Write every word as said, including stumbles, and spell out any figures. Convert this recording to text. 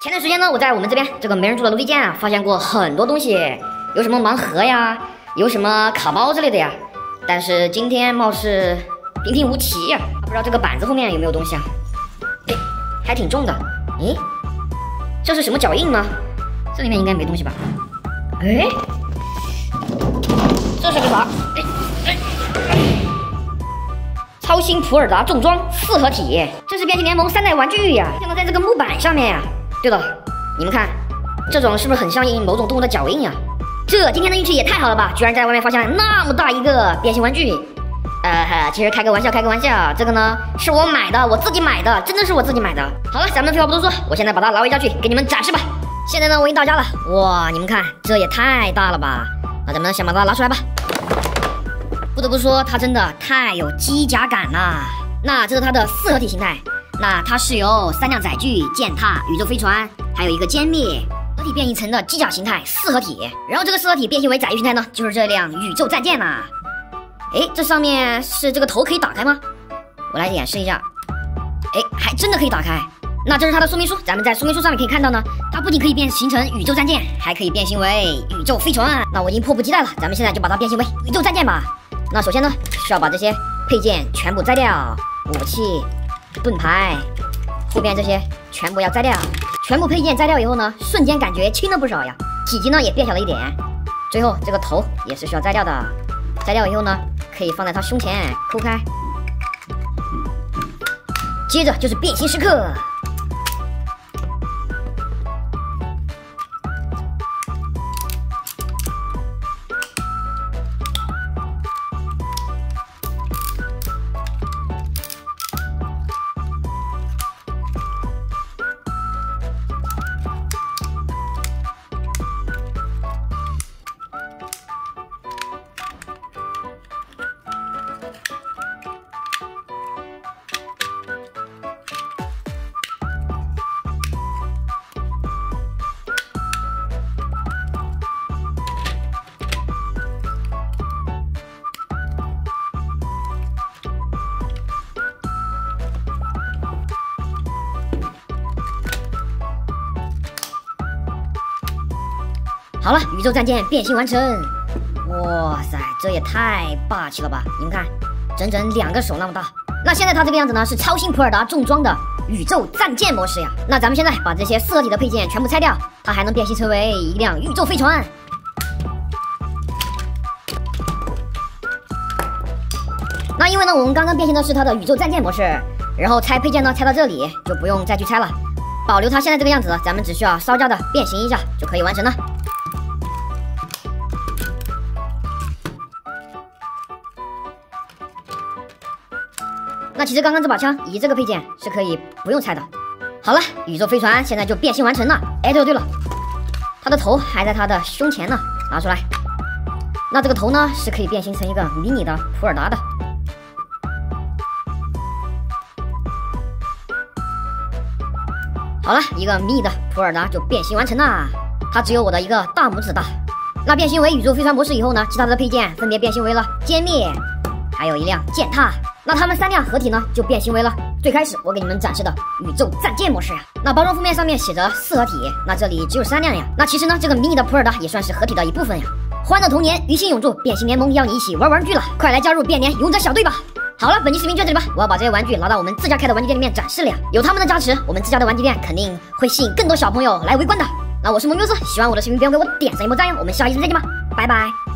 前段时间呢，我在我们这边这个没人住的楼梯间啊，发现过很多东西，有什么盲盒呀，有什么卡包之类的呀。但是今天貌似平平无奇呀，不知道这个板子后面有没有东西啊？哎，还挺重的。诶，这是什么脚印吗？这里面应该没东西吧？哎，这是个啥？哎哎哎！超星普尔达重装四合体，这是变形联盟三代玩具呀，现在在这个木板上面呀。对了，你们看，这种是不是很像应某种动物的脚印呀？这今天的运气也太好了吧，居然在外面发现那么大一个变形玩具。呃，其实开个玩笑，开个玩笑，这个呢是我买的，我自己买的，真的是我自己买的。好了，咱们废话不多说，我现在把它拿回家去给你们展示吧。现在呢，我已经到家了，哇，你们看，这也太大了吧？那咱们先把它拿出来吧。不得不说，它真的太有机甲感了。那这是它的四合体形态，那它是由三辆载具、践踏、宇宙飞船，还有一个歼灭合体变形成的机甲形态四合体。然后这个四合体变形为载具形态呢，就是这辆宇宙战舰啦。哎，这上面是这个头可以打开吗？我来演示一下。哎，还真的可以打开。那这是它的说明书，咱们在说明书上面可以看到呢，它不仅可以变形成宇宙战舰，还可以变形为宇宙飞船。那我已经迫不及待了，咱们现在就把它变形为宇宙战舰吧。那首先呢，需要把这些配件全部摘掉，武器、盾牌，后面这些全部要摘掉。全部配件摘掉以后呢，瞬间感觉轻了不少呀，体积呢也变小了一点。最后这个头也是需要摘掉的，摘掉以后呢，可以放在它胸前抠开。接着就是变形时刻。好了，宇宙战舰变形完成！哇塞，这也太霸气了吧！你们看，整整两个手那么大。那现在它这个样子呢，是超星普尔达重装的宇宙战舰模式呀。那咱们现在把这些四合体的配件全部拆掉，它还能变形成为一辆宇宙飞船。那因为呢，我们刚刚变形的是它的宇宙战舰模式，然后拆配件呢拆到这里就不用再去拆了，保留它现在这个样子，咱们只需要稍加的变形一下就可以完成了。那其实刚刚这把枪以及这个配件是可以不用拆的。好了，宇宙飞船现在就变形完成了。哎，对了对了，它的头还在它的胸前呢，拿出来。那这个头呢是可以变形成一个迷你的普尔达的。好了，一个迷你的普尔达就变形完成了，它只有我的一个大拇指大。那变形为宇宙飞船模式以后呢，其他的配件分别变形为了歼灭，还有一辆践踏。那它们三辆合体呢，就变形为了最开始我给你们展示的宇宙战舰模式呀。那包装封面上面写着四合体，那这里只有三辆呀。那其实呢，这个迷你的普尔达也算是合体的一部分呀。欢乐童年，于心永驻，变形联盟要你一起玩玩具了，快来加入变联勇者小队吧！好了，本期视频就到这里吧，我要把这些玩具拿到我们自家开的玩具店里面展示了呀。有他们的加持，我们自家的玩具店肯定会吸引更多小朋友来围观的。那我是萌牛子，喜欢我的视频不要给我点上一波赞哟，我们下一期再见吧，拜拜。